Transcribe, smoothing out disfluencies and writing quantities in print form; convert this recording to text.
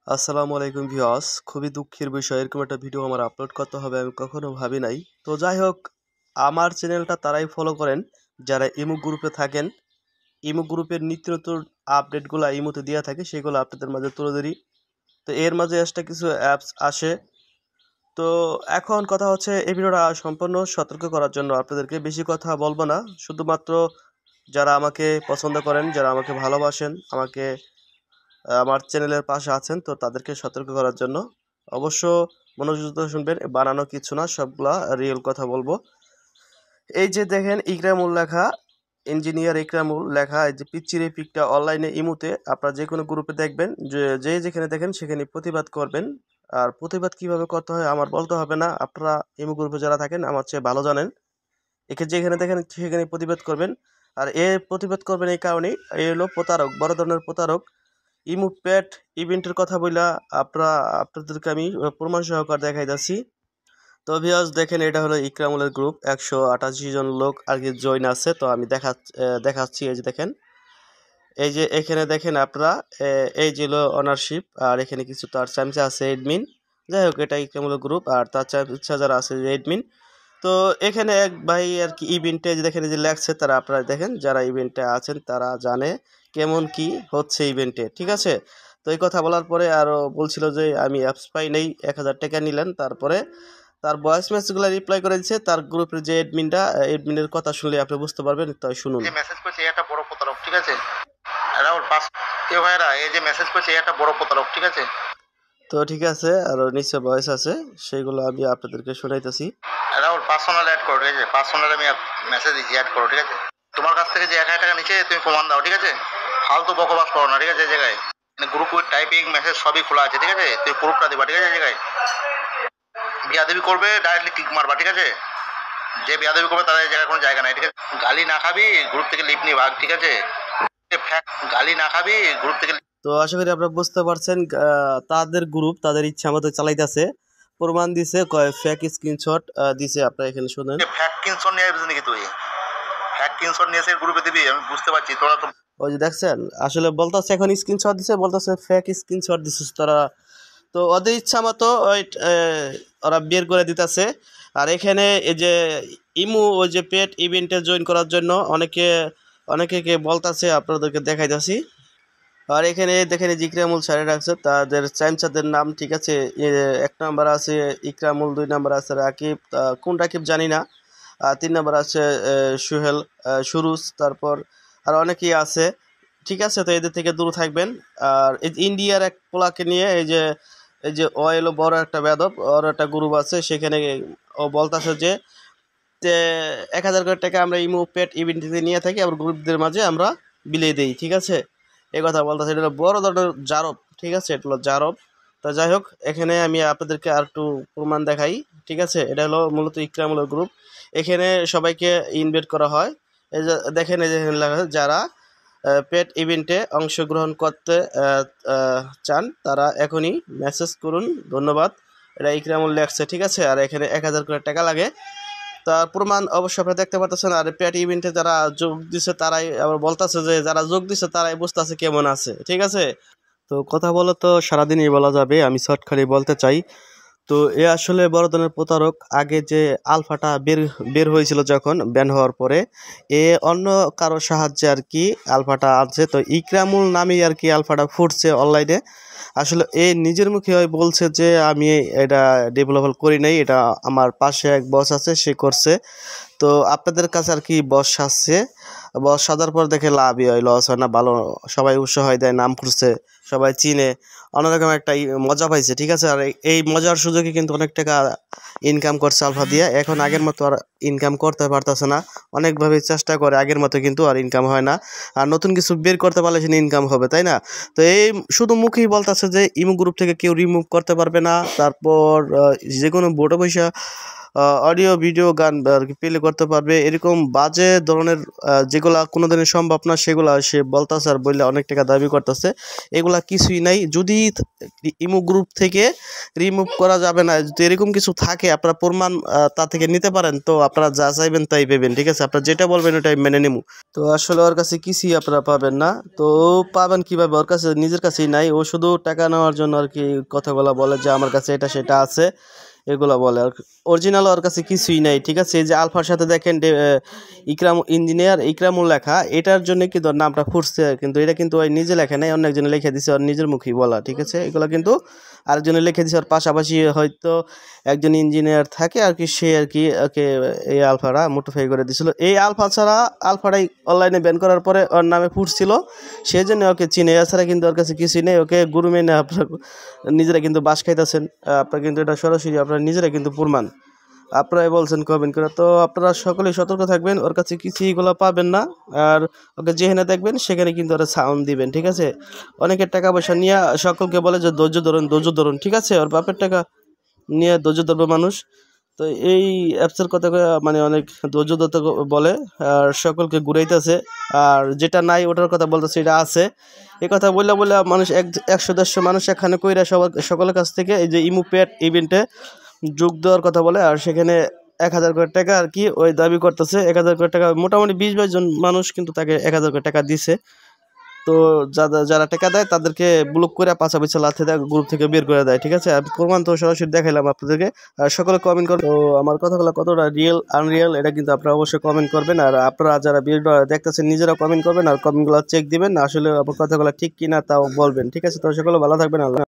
আসসালামু আলাইকুম ভিউয়ার্স, খুবই দুঃখের বিষয় এরকম একটা ভিডিও আমার আপলোড করতে হবে আমি কখনো ভাবি নাই। তো যাই হোক, আমার চ্যানেলটা তারাই ফলো করেন যারা ইমো গ্রুপে থাকেন। ইমো গ্রুপের নিত্য নতুন আপডেটগুলো ইমোতে দেওয়া থাকে, সেগুলো আপনাদের মাঝে তুলে ধরি। তো এর মাঝে এক্সট্রা কিছু অ্যাপস আসে। তো এখন কথা হচ্ছে, এই ভিডিওটা সম্পূর্ণ সতর্ক করার জন্য আপনাদেরকে বেশি কথা বলবো না। শুধুমাত্র যারা আমাকে পছন্দ করেন, যারা আমাকে ভালোবাসেন, আমার চ্যানেলের পাশে আছেন, তো তাদেরকে সতর্ক করার জন্য অবশ্য মনোযোগ দিয়ে শুনবেন। বানানো কিছু না, সবগুলা রিয়েল কথা বলবো। এই যে দেখেন ইকরামুল লেখা, ইঞ্জিনিয়ার ইকরামুল লেখা, এই যে পিচ্চির এই পিকটা অনলাইনে ইমুতে আপনারা যে কোনো গ্রুপে দেখবেন, যে যেখানে দেখেন সেখানে প্রতিবাদ করবেন। আর প্রতিবাদ কিভাবে করতে হয় আমার বলতে হবে না, আপনারা ইমু গ্রুপে যারা থাকেন আমার চেয়ে ভালো জানেন। একে যেখানে দেখেন সেখানে প্রতিবাদ করবেন। আর এ প্রতিবাদ করবেন এই কারণেই, এ হলো প্রতারক, বড় ধরনের প্রতারক। ইমু পেট ইভেন্টের কথা বইলা আপনাদেরকে আমি প্রমাণ সহকারে দেখাইতাছি। তো ভিউয়ার্স দেখেন, এটা হলো ইকরামুলের গ্রুপ, 188 জন লোক আর কি জয়েন আছে। তো আমি দেখাচ্ছি। এই যে দেখেন, এই যে এখানে দেখেন আপনারা, এই যে হলো অনারশিপ, আর এখানে কিছু তার চামচা আছে এডমিন। যাই হোক, এটা ইকরামুলের গ্রুপ আর তার চামচা যারা আছে যে এডমিন। তো এখানে এক ভাই আর কি ইভেন্টে যে দেখেন, এই যে লেখছে, তারা আপনারা দেখেন যারা ইভেন্টে আছেন তারা জানে কেমন কি হচ্ছে ইভেন্টে, ঠিক আছে। তো এই কথা বলার পরে আরো বলছিল যে আমি অ্যাপস পাই নেই, 1000 টাকা নিলেন। তারপরে তার ভয়েস মেসেজগুলো রিপ্লাই করে দিচ্ছে তার গ্রুপের যে এডমিনের কথা শুনলে আপনি বুঝতে পারবেন। তাই শুনুন। যে মেসেজ করছে এটা বড় প্রতারক, ঠিক আছে। রাহুল পাস এ ভাইরা, এই যে মেসেজ করছে এটা বড় প্রতারক, ঠিক আছে। তো ঠিক আছে, আর নিচে ভয়েস আছে, সেগুলো আমি আপনাদেরকে শোনাইতেছি। রাহুল পার্সোনাল অ্যাড করো, ঠিক আছে। পার্সোনাল আমি মেসেজ অ্যাড করো, ঠিক আছে। তোমার কাছ থেকে যে 1000 টাকা নিচে তুমি প্রমাণ দাও, ঠিক আছে। ফালতু বকবাস করো না, ঠিক আছে। এই জায়গায় গ্রুপ উইথ টাইপিং মেসেজ সবই খোলা আছে, ঠিক আছে। তুমি প্রুফটা দিবা, ঠিক আছে। এই জায়গায় বিয়াদবি করবে ডাইরেক্টলি ক্লিক মারবা, ঠিক আছে। যে বিয়াদবি করবে তাদের এই জায়গায় কোনো জায়গা নাই, ঠিক আছে। গালি না খাবি, গ্রুপ থেকে লিপ নি ভাগ, ঠিক আছে। গালি না খাবি, গ্রুপ থেকে। তো আশা করি আপনারা বুঝতে পারছেন, তাদের গ্রুপ তাদের ইচ্ছা মতো চালাইতেছে। প্রমাণ দিছে, কয় ফেক স্ক্রিনশট দিছে, আপনারা এখানে শুনেন। ফ্যাক স্ক্রিনশট নিয়ে আসবি নাকি তুই? ফ্যাক স্ক্রিনশট নিয়ে এসে গ্রুপে দিবি, আমি বুঝতে পারছি তোরা তো। ওই যে দেখছেন, আসলে বলতেছে এখন স্ক্রিনশট দিছে, বলতেছে ফেক স্ক্রিনশট দিছিস তোরা। তো ওদের ইচ্ছা মতো ওই ওরা বের করে দিতেছে। আর এখানে এই যে ইমু, ওই যে পেট ইভেন্টে জয়েন করার জন্য অনেকে বলতাছে, আপনাদেরকে দেখাইতাছি। আর এখানে দেখেন এই যে ইকরামুল স্যারে রাখছে তাদের চামচাদের নাম, ঠিক আছে। 1 নাম্বার আছে ইকরামুল, 2 নাম্বার আছে রাকিব, কোন রাকিব জানি না। 3 নাম্বার আছে সুহেল, সুরুজ, তারপর আর অনেকেই আছে, ঠিক আছে। তো এদের থেকে দূরে থাকবেন। আর এই যে ইন্ডিয়ার এক পোলাকে নিয়ে, এই যে ও এলো বড় একটা বেদব, ওর একটা গ্রুপ আছে, সেখানে ও বলতেছে যে 1000 করে টাকা আমরা ইমো পেট ইভেন্টে নিয়ে থাকি, আবার গ্রুপদের মাঝে আমরা বিলিয়ে দিই, ঠিক আছে। এই কথা বলতেছে, এটা হলো বড় ধরনের জারব, ঠিক আছে, এটা হলো জারব। তা যাই হোক, এখানে আমি আপনাদেরকে আর একটু প্রমাণ দেখাই, ঠিক আছে। এটা হলো মূলত ইকরামুলের গ্রুপ। এখানে সবাইকে ইনভাইট করা হয়। এই যে দেখেন, এই যে এখানে লেখা আছে, যারা পেট ইভেন্টে অংশগ্রহণ করতে চান তারা এখনই মেসেজ করুন, ধন্যবাদ। এটা ইকরামুল লেখছে, ঠিক আছে। আর এখানে 1000 করে টাকা লাগে। তার প্রমাণ অবশ্যই আপনারা দেখতে পাচ্ছেন। আর পেট ইভেন্টে যারা যোগ দিছে তারাই আবার বলতেছে যে যারা যোগ দিছে তারাই বুঝতেছে কেমন আছে, ঠিক আছে। তো কথা বলে তো সারাদিনই বলা যাবে, আমি শর্ট খালি বলতে চাই। তো এ আসলে বড় ধরনের প্রতারক। আগে যে আলফাটা বের বের হয়েছিল যখন ব্যান হওয়ার পরে, এ অন্য কারো সাহায্যে আর কি আলফাটা আছে। তো ইকরামুল নামেই আর কি আলফাটা ফুটছে অনলাইনে। আসলে এ নিজের মুখে বলছে যে আমি এটা ডেভেলপ করি নাই, এটা আমার পাশে এক বস আছে সে করছে। তো আপনাদের কাছে আর কি বস সাজছে, বস সাজার পর দেখে লাভই হয়, লস হয় না, ভালো সবাই উৎসাহ দেয়, নাম করছে, সবাই চিনে, অন্যরকম একটা মজা পাইছে, ঠিক আছে। আর এই মজার সুযোগে কিন্তু অনেক টাকা ইনকাম করছে আলফা দিয়ে। এখন আগের মতো আর ইনকাম করতে পারতেছে না, অনেকভাবে চেষ্টা করে, আগের মতো কিন্তু আর ইনকাম হয় না। আর নতুন কিছু বের করতে পারলে সেটা ইনকাম হবে, তাই না? তো এই শুধু মুখেই বলতেছে যে ইমো গ্রুপ থেকে কেউ রিমুভ করতে পারবে না, তারপর যে কোনো বোর্ডে পয়সা অডিও ভিডিও গান আর কি প্লে করতে পারবে। এরকম বাজে ধরনের যেগুলা কোনো দিনই সম্ভব না সেগুলা সে বলতেছে আর বললে অনেক টাকা দাবি করতেছে। এগুলা কিছুই নাই। যদি ইমো গ্রুপ থেকে রিমুভ করা যাবে না, যদি এরকম কিছু থাকে আপনারা প্রমাণ তা থেকে নিতে পারেন, তো আপনারা যা চাইবেন তাই পাবেন, ঠিক আছে? আপনারা যেটা বলবেন ওটাই মেনে নিব। তো আসলে ওর কাছে কিছুই আপনারা পাবেন না। তো পাবেন কিভাবে? ওর কাছে নিজের কাছেই নাই, ও শুধু টাকা নেওয়ার জন্য আর কি কথাগুলো বলে যে আমার কাছে এটা সেটা আছে, এগুলা বলে। আর অরিজিনাল ওর কাছে কিছুই নাই, ঠিক আছে? এই যে আলফার সাথে দেখেন ইকরাম ইঞ্জিনিয়ার ইকরামুল লেখা, এটার জন্য কিন্তু ওর নামটা ফুটছে, কিন্তু এটা কিন্তু ওই নিজে লেখে নাই, অন্য একজনে লিখে দিছে, ওর নিজের মুখেই বলা, ঠিক আছে? এগুলা কিন্তু আরেকজনে লিখে দিছে। ওর পাশাপাশি হয়তো একজন ইঞ্জিনিয়ার থাকে আর কি, সে আর কি ওকে এই আলফাটা মোটিফাই করে দিছিল। এই আলফা ছাড়া আলফাটাই অনলাইনে ব্যান করার পরে ওর নামে ফুটছিল, সেই জন্য ওকে চিনে। এছাড়া কিন্তু ওর কাছে কিছুই নেই। ওকে গুরু মেনে আপনার নিজেরা কিন্তু বাস খাইতেছেন। আপনারা কিন্তু এটা সরাসরি আপনারা নিজেরা কিন্তু প্রমাণ আপনারাই বলছেন কমেন্ট করে। তো আপনারা সকলেই সতর্ক থাকবেন, ওর কাছে কিছুই এগুলো পাবেন না। আর ওকে যেখানে দেখবেন সেখানে কিন্তু ওরা সাউন্ড দিবেন, ঠিক আছে? অনেকের টাকা পয়সা নিয়ে সকলকে বলে যে ধৈর্য ধরুন, ধৈর্য ধরুন, ঠিক আছে? ওর বাপের টাকা নিয়ে ধৈর্য ধরবে মানুষ। তো এই অ্যাপসের কথা মানে অনেক ধৈর্য ধরতে বলে, আর সকলকে ঘুরাইতেছে। আর যেটা নাই ওটার কথা বলতেছে এটা আছে। এই কথা বললে বলে মানুষ 100-150 মানুষ এখানে কইরা সকলের কাছ থেকে এই যে ইমো পেট ইভেন্টে যোগ দেওয়ার কথা বলে। আর সেখানে 1000 করে টাকা আর কি ওই দাবি করতেছে। 1000 করে টাকা মোটামুটি 20-22 জন মানুষ কিন্তু তাকে 1000 করে টাকা দিছে। তো যারা টাকা দেয় তাদেরকে ব্লক করে পাছা পিছা লাথি দেয়, গ্রুপ থেকে বের করে দেয়, ঠিক আছে? আমি প্রমাণ তো সরাসরি দেখাইলাম আপনাদেরকে। আর সকলে কমেন্ট করবেন। তো আমার কথাগুলো কতটা রিয়েল আনরিয়েল এটা কিন্তু আপনারা অবশ্যই কমেন্ট করবেন। আর আপনারা যারা ভিডিওটা দেখতেছেন নিজেরা কমেন্ট করবেন আর কমেন্টগুলো চেক দিবেন, আসলে আমার কথাগুলো ঠিক কিনা তাও বলবেন, ঠিক আছে? তো সকলে ভালো থাকবেন। আল্লাহ।